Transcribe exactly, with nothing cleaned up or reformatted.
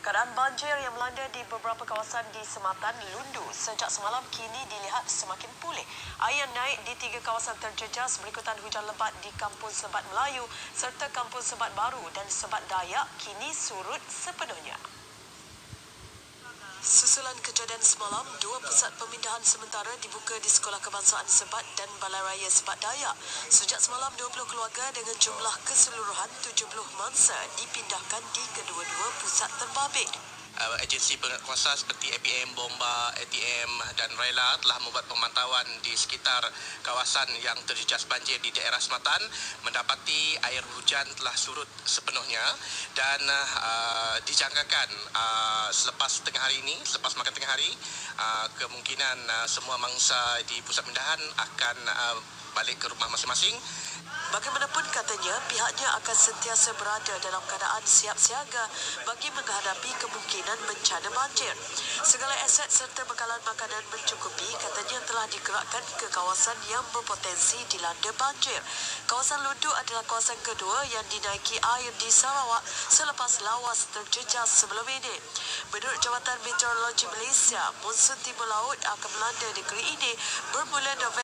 Keadaan banjir yang melanda di beberapa kawasan di Sematan Lundu sejak semalam kini dilihat semakin pulih. Air naik di tiga kawasan terjejas berikutan hujan lebat di Kampung Sebat Melayu serta Kampung Sebat Baru dan Sebat Dayak kini surut sepenuhnya. Susulan kejadian semalam, dua pusat pemindahan sementara dibuka di Sekolah Kebangsaan Sebat dan Balai Raya Sebat Dayak. Sejak semalam, dua puluh keluarga dengan jumlah keseluruhan tujuh puluh mangsa dipindahkan di kedua-dua pusat terbabit. Uh, agensi penguasa seperti A P M, Bomba, A T M dan Rela telah membuat pemantauan di sekitar kawasan yang terjejas banjir di daerah Sematan, mendapati air hujan telah surut sepenuhnya dan uh, dijangkakan uh, selepas tengah hari ini, selepas makan tengah hari, uh, kemungkinan uh, semua mangsa di pusat pemindahan akan uh, balik ke rumah masing-masing. Bagaimanapun katanya, pihaknya akan sentiasa berada dalam keadaan siap siaga bagi menghadapi kemungkinan bencana banjir. Segala aset serta bekalan makanan mencukupi katanya telah digerakkan ke kawasan yang berpotensi dilanda banjir. Kawasan Lundu adalah kawasan kedua yang dinaiki air di Sarawak selepas lawas terjejas sebelum ini. Menurut Jabatan Meteorologi Malaysia, monsun timur laut akan melanda negeri ini bermula November